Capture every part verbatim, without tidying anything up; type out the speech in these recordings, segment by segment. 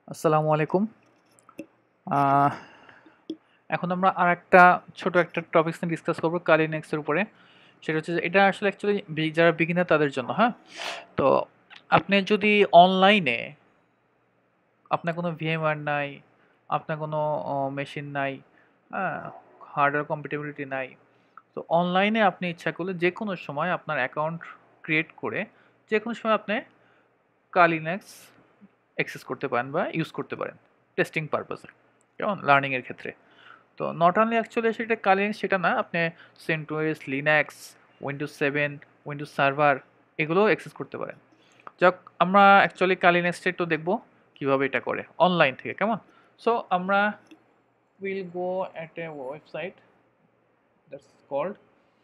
আসসালামু আলাইকুম। আহ এখন আমরা আরেকটা ছোট একটা টপিকস নিয়ে ডিসকাস করব কালি নেক্সট এর উপরে। সেটা হচ্ছে যে এটা আসলে অ্যাকচুয়ালি বি যারা বিগিনার তাদের জন্য, হ্যাঁ? তো আপনি যদি অনলাইনে আপনার কোনো ভিএমওয়্যার নাই, আপনার কোনো অ মেশিন নাই, হ্যাঁ? হার্ডওয়্যার কম্প্যাটিবিলিটি নাই। তো অনলাইনে আপনি ইচ্ছা করলে যেকোনো সময় আপনার অ্যাকাউন্ট ক্রিয়েট করে যেকোনো সময় আপনি কালি নেক্সট অ্যাক্সেস করতে পারেন বা ইউজ করতে পারেন টেস্টিং পারপাসে। কেমন? লার্নিং এর ক্ষেত্রে। তো নট অনলি অ্যাকচুয়ালি সেটা কালি সেটা না, আপনি CentOS, Linux, Windows seven, Windows server এগুলোও অ্যাক্সেস করতে পারেন। যাক, আমরা অ্যাকচুয়ালি কালি নেক্সটে একটু দেখবো কিভাবে এটা করে অনলাইন থেকে, কেমন? সো আমরা will go at a website that's called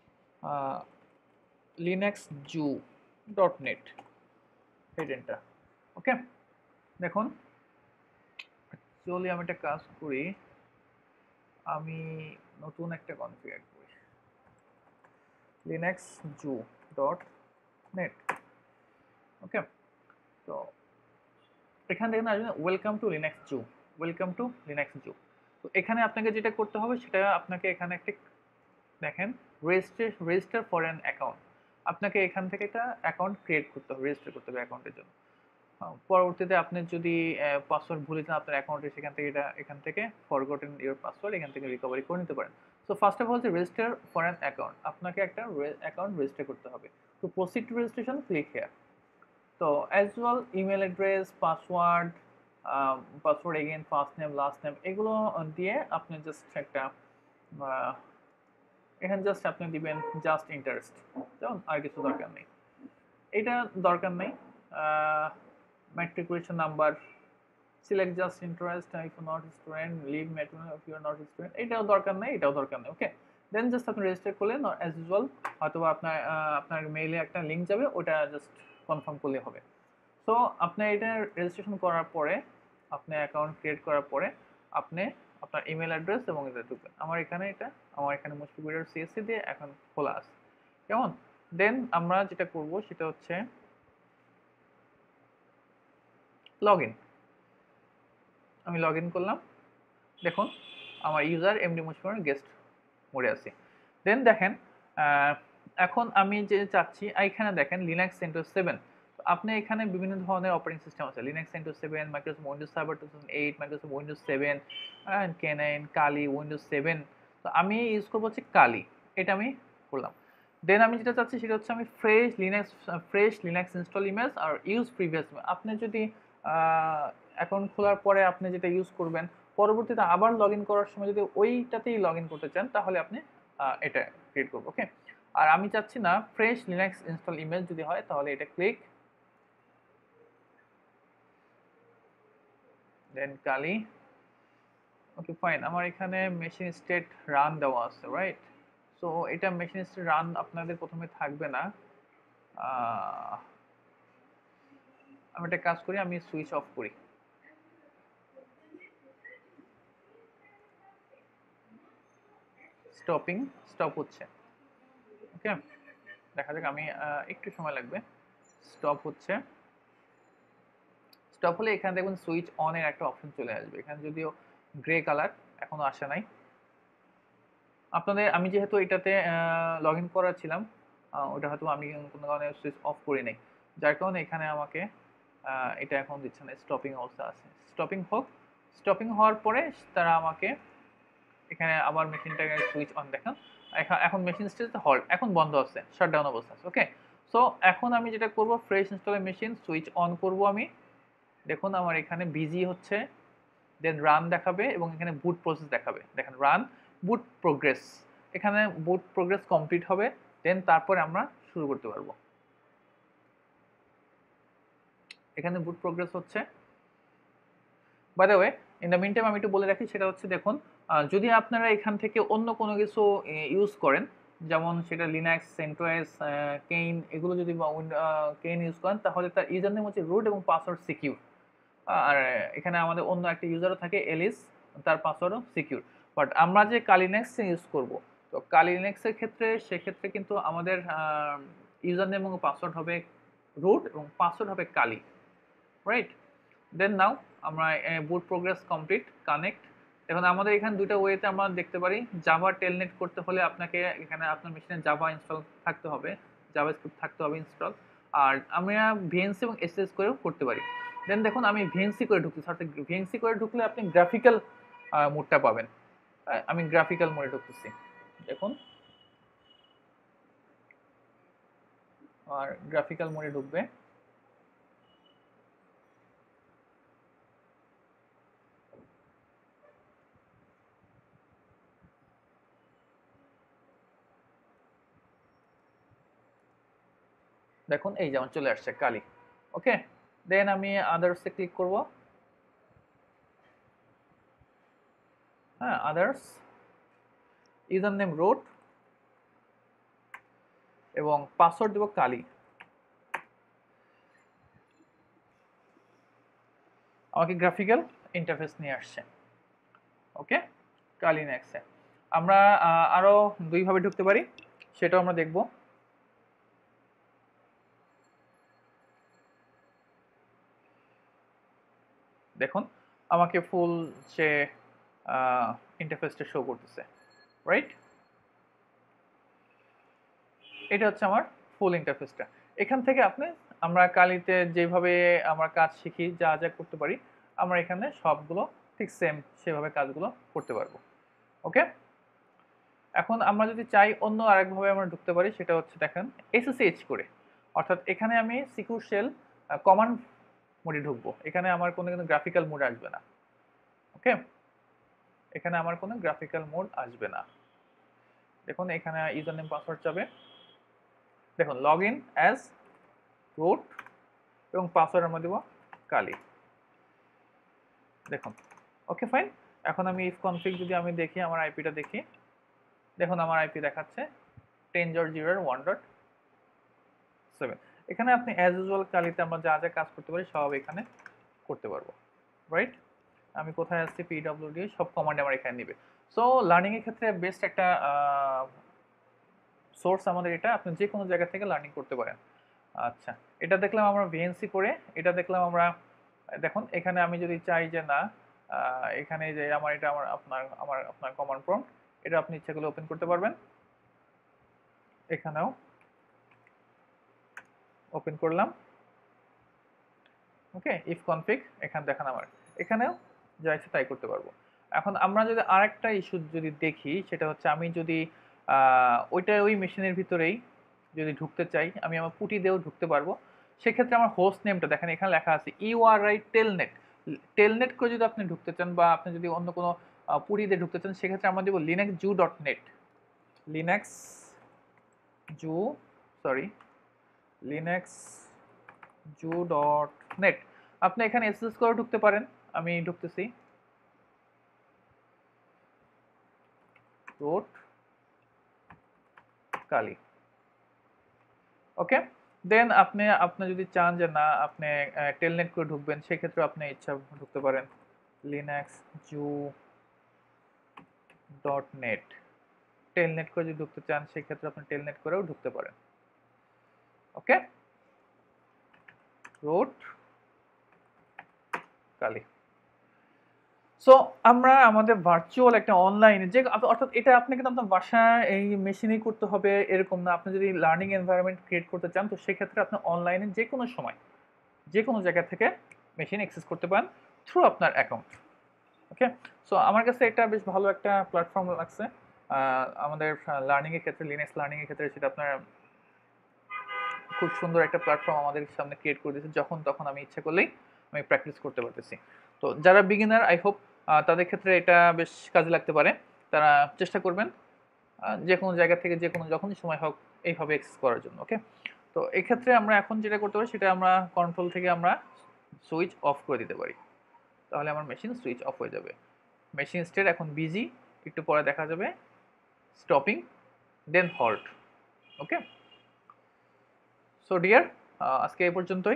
Linux zoo dot net হেডেনটা। ওকে, দেখুন অ্যাকচুয়ালি আমি একটা কাজ করি, আমি নতুন একটা কনফিগার করি Linux zoo dot net. Okay, তো এখান থেকে না আসলে welcome to Linux zoo, welcome to Linux zoo. তো এখানে আপনাকে যেটা করতে হবে সেটা আপনাকে এখানে একটা দেখেন register register for an account. আপনাকে এখান থেকে একটা অ্যাকাউন্ট ক্রিয়েট করতে হবে, রেজিস্টার করতে হবে অ্যাকাউন্টের জন্য। আহ, পরবর্তীতে আপনি যদি পাসওয়ার্ড ভুলে যান আপনার অ্যাকাউন্টে, সেখান থেকে এটা এখান থেকে ফরগটেন ইউর পাসওয়ার্ড এখান থেকে রিকভারি করে নিতে পারেন। সো ফার্স্ট অফ অল যে রেজিস্টার ফর অ্যান অ্যাকাউন্ট, আপনাকে একটা অ্যাকাউন্ট রেজিস্টার করতে হবে। তো proceed to registration, click here. তো as well email address, password, password again, first name, last name, এগুলো দিয়ে আপনি জাস্ট একটা আহ, এখানে জাস্ট আপনি দিবেন জাস্ট ইন্টারেস্ট, যেমন আর কিছু দরকার নেই, এটা দরকার নেই। Matriculation number, select just interest if you not student, leave matriculation if you are not student, এটাও দরকার নেই, এটাও দরকার নেই। ওকে, দেন জাস্ট আপনি রেজিস্টার করলেন অ্যাজ ইউজুয়াল, হয়তো আপনার আহ, আপনার মেইলে একটা লিঙ্ক যাবে, ওটা জাস্ট কনফার্ম করলে হবে। সো আপনি এটা রেজিস্ট্রেশন করার পরে, আপনি অ্যাকাউন্ট ক্রিয়েট করার পরে আপনি আপনার ইমেল অ্যাড্রেস এবং এটা ঢুকবেন। আমার এখানে এটা আমার এখানে মুশফিকুরের সিএসসি দিয়ে এখন খোলা আছে, কেমন? দেন আমরা যেটা করব সেটা হচ্ছে লগ ইন। আমি লগ ইন করলাম, দেখুন আমার ইউজার এমডি মুশফিকুর গেস্ট মোডে আছে। দেন দেখেন আহ, এখন আমি যে চাচ্ছি এখানে দেখেন লিনাক্স সেন্টোস সেভেন। আপনি এখানে বিভিন্ন ধরনের অপারেটিং সিস্টেম আছে, Linux CentOS seven, Microsoft Windows server two thousand eight, Microsoft Windows seven, কেনাইন, কালি, উইন্ডোজ সেভেন। তো আমি ইউজ করবো হচ্ছে কালি, এটা আমি করলাম। দেন আমি যেটা চাচ্ছি সেটা হচ্ছে আমি fresh Linux fresh Linux install image আর ইউজ প্রিভিয়াস। আপনি যদি অ্যাকাউন্ট খোলার পরে আপনি যেটা ইউজ করবেন, পরবর্তীতে আবার লগ ইন করার সময় যদি ওইটাতেই লগ ইন করতে চান, তাহলে আপনি আহ, এটা ক্রিয়েট করবো। ওকে, আর আমি চাচ্ছি না ফ্রেশ লিনাক্স ইনস্টল ইমেজ যদি হয় তাহলে এটা ক্লিক, দেন কালি। ওকে ফাইন, আমার এখানে মেশিন স্টেট রান দেওয়া আছে, রাইট? সো এটা মেশিন স্টেট রান আপনাদের প্রথমে থাকবে না। আহ, আমি একটা কাজ করি, আমি সুইচ অফ করি, স্টপিং, স্টপ হচ্ছে। ওকে, দেখা যাক, আমি আহ, একটু সময় লাগবে, স্টপ হচ্ছে। স্টপ হলে এখানে দেখুন সুইচ অন এর একটা অপশন চলে আসবে, এখানে যদিও গ্রে কালার এখনো আসে নাই আপনাদের। আমি যেহেতু এটাতে লগ ইন করা ছিলাম, আহ, ওটা হয়তো আমি কোনো কারণে সুইচ অফ করি নাই, যার কারণে এখানে আমাকে আহ, এটা এখন দিচ্ছে না, স্টপিং অবস্থা আছে। স্টপিং হোক, স্টপিং হওয়ার পরে তারা আমাকে এখানে আবার মেশিনটাকে সুইচ অন দেখান। এখন এখন মেশিন স্টেজ হল্ট, এখন বন্ধ আছে, শাটডাউন অবস্থা আছে। ওকে, সো এখন আমি যেটা করব, ফ্রেশ ইনস্টলের মেশিন সুইচ অন করব আমি। দেখুন আমার এখানে বিজি হচ্ছে, দেন রান দেখাবে এবং এখানে বুট প্রসেস দেখাবে। দেখেন রান, বুট প্রোগ্রেস, এখানে বুট প্রোগ্রেস কমপ্লিট হবে, দেন তারপরে আমরা শুরু করতে পারবো। এখানে বুট প্রোগ্রেস হচ্ছে। By the way, in the meantime আমি একটু বলে রাখি, সেটা হচ্ছে দেখুন আহ, যদি আপনারা এখান থেকে অন্য কোনো কিছু ইউজ করেন, যেমন সেটা লিনাক্স, সেন্টোস, কেইন, এগুলো যদি কেইন ইউজ করেন, তাহলে তার ইউজার নেম হচ্ছে রুট এবং পাসওয়ার্ড সিকিউর। আর এখানে আমাদের অন্য একটা ইউজারও থাকে এলিস, তার পাসওয়ার্ডও সিকিউর। বাট আমরা যে কালিনেক্স ইউজ করব, তো কালিনেক্সের ক্ষেত্রে সেক্ষেত্রে কিন্তু আমাদের ইউজার নেম এবং পাসওয়ার্ড হবে রুট এবং পাসওয়ার্ড হবে কালি, রাইট? দেন নাও আমরা বুট প্রোগ্রেস কমপ্লিট কানেক্ট। এখন আমাদের এখানে দুইটা ওয়েতে আমরা দেখতে পারি। জাভা টেলনেট করতে হলে আপনাকে এখানে আপনার মেশিনে জাভা ইনস্টল থাকতে হবে, জাভা স্ক্রিপ্ট থাকতে হবে ইনস্টল। আর আমরা ভিএনসি এবং এসএস করেও করতে পারি। দেন দেখুন আমি ভিএনসি করে ঢুকছি, অর্থাৎ ভিএনসি করে ঢুকলে আপনি গ্রাফিক্যাল মোডটা পাবেন। আমি গ্রাফিক্যাল মোডে ঢুকতেছি, দেখুন আর গ্রাফিক্যাল মোডে ঢুকবে। দেখুন এই যেমন চলে আসছে কালি। ওকে, দেন আমি আদার্সে ক্লিক করব। হ্যাঁ, আদার্স, ইউজার নেম রুট এবং পাসওয়ার্ড দেব কালি। আমাকে গ্রাফিক্যাল ইন্টারফেস নিয়ে আসছে। ওকে, কালি নেক্সটে আমরা আরো দুইভাবে ঢুকতে পারি, সেটাও আমরা দেখব। দেখুন আমাকে ফুল সে ইন্টারফেসটা শো করতেছে, রাইট? এটা হচ্ছে আমার ফুল ইন্টারফেসটা। এখান থেকে আপনি আমরা কালিতে যেভাবে আমরা কাজ শিখি, যা যা করতে পারি, আমরা এখানে সবগুলো ঠিক সেম সেভাবে কাজগুলো করতে পারবো। ওকে, এখন আমরা যদি চাই অন্য আরেকভাবে আমরা ঢুকতে পারি, সেটা হচ্ছে দেখেন এসএসএইচ করে, অর্থাৎ এখানে আমি সিকিউর শেল কমান্ড মোডে ঢুকবো। এখানে আমার কোনো কিন্তু গ্রাফিক্যাল মোড আসবে না। ওকে, এখানে আমার কোনো গ্রাফিক্যাল মোড আসবে না। দেখুন এখানে ইউজার নেম পাসওয়ার্ড যাবে। দেখুন লগ ইন অ্যাজ রুট এবং পাসওয়ার্ড আমরা দেবো কালি। দেখুন ওকে ফাইন। এখন আমি ইফ কনফিগ যদি আমি দেখি, আমার আইপিটা দেখি, দেখুন আমার আইপি দেখাচ্ছে ten dot zero one dot seven. এখানে আপনি অ্যাজ ইউজুয়াল কালিতে আমরা যা যা কাজ করতে পারি সব এখানে করতে পারবো, রাইট? আমি কোথায় আসছি, পিডব্লিউডি, সব কমান্ড আমার এখানে নিবে। সো লার্নিং এর ক্ষেত্রে বেস্ট একটা সোর্স আমাদের এটা, আপনি যে কোনো জায়গা থেকে লার্নিং করতে পারেন। আচ্ছা, এটা দেখলাম আমরা ভিএনসি করে, এটা দেখলাম আমরা। দেখুন এখানে আমি যদি চাই যে না, এখানে যে আমার এটা আমার আপনার আমার আপনার কমান্ড প্রম্পট, এটা আপনি ইচ্ছা করলে ওপেন করতে পারবেন। এখানেও ওপেন করলাম। ওকে, ইফ কনফিগ এখানে দেখেন আমার এখানেও যা ইচ্ছে তাই করতে পারবো। এখন আমরা যদি আরেকটা ইস্যু যদি দেখি, সেটা হচ্ছে আমি যদি ওইটা ওই মেশিনের ভিতরেই যদি ঢুকতে চাই, আমি আমার পুটি দিয়েও ঢুকতে পারবো। সেক্ষেত্রে আমার হোস্ট নেমটা দেখেন এখানে লেখা আছে ইউআরআই টেলনেট। টেলনেট করে যদি আপনি ঢুকতে চান বা আপনি যদি অন্য কোনো পুটি দিয়ে ঢুকতে চান, সেক্ষেত্রে আমরা দেবো Linux zoo dot net. Linux zoo sorry Linux zoo dot net. আপনি এখানে এসএস করে ঢুকতে পারেন। আমি ঢুকতেছি রুট কালি। ওকে, দেন আপনি আপনি যদি চান যে না আপনি টেলনেট করে ঢুকবেন, সেক্ষেত্রে আপনি ইচ্ছা ঢুকতে পারেন Linux zoo dot net. Telnet করে যদি ঢুকতে চান, সেক্ষেত্রে আপনি টেলনেট করেও ঢুকতে পারেন। ওকে, রুট কালি। সো আমরা আমাদের ভার্চুয়াল একটা অনলাইনে যে, অর্থাৎ এটা আপনি কিন্তু আপনার বাসায় এই মেশিনেই করতে হবে এরকম না। আপনি যদি লার্নিং এনভায়রনমেন্ট ক্রিয়েট করতে চান, তো সেক্ষেত্রে আপনি অনলাইনে যে কোনো সময় যে কোনো জায়গা থেকে মেশিন অ্যাক্সেস করতে পারেন থ্রু আপনার অ্যাকাউন্ট। ওকে, সো আমার কাছে এটা বেশ ভালো একটা প্ল্যাটফর্ম লাগছে আমাদের লার্নিংয়ের ক্ষেত্রে, লিনাক্স লার্নিংয়ের ক্ষেত্রে। সেটা আপনার খুব সুন্দর একটা প্ল্যাটফর্ম আমাদের সামনে ক্রিয়েট করে দিয়েছে। যখন তখন আমি ইচ্ছা করলেই আমি প্র্যাকটিস করতে পারতেছি। তো যারা বিগিনার, আই হোপ তাদের ক্ষেত্রে এটা বেশ কাজে লাগতে পারে। তারা চেষ্টা করবেন যে কোনো জায়গা থেকে যে কোনো যখনই সময় হোক এইভাবে অ্যাক্সেস করার জন্য। ওকে, তো এক্ষেত্রে আমরা এখন যেটা করতে পারি, সেটা আমরা কন্ট্রোল থেকে আমরা সুইচ অফ করে দিতে পারি। তাহলে আমার মেশিন সুইচ অফ হয়ে যাবে। মেশিন স্টেট এখন বিজি, একটু পরে দেখা যাবে stopping, then halt. Okay, so dear, আজকে এই পর্যন্তই।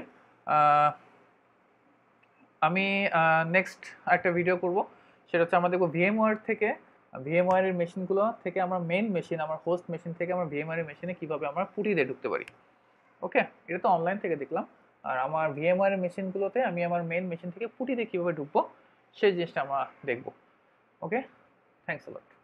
আমি নেক্সট একটা ভিডিও করব, সেটা হচ্ছে আমরা দেখবো ভিএমওয়্যার থেকে, ভিএমওয়্যার এর মেশিনগুলো থেকে আমরা মেইন মেশিন, আমার হোস্ট মেশিন থেকে আমরা ভিএমওয়্যার এর মেশিনে কীভাবে আমরা পুটি দিয়ে ঢুকতে পারি। ওকে, এটা তো অনলাইন থেকে দেখলাম। আর আমার ভিএমওয়ার মেশিনগুলোতে আমি আমার মেন মেশিন থেকে পুটিতে কীভাবে ঢুকবো সেই জিনিসটা আমরা দেখবো। Okay, thanks a lot.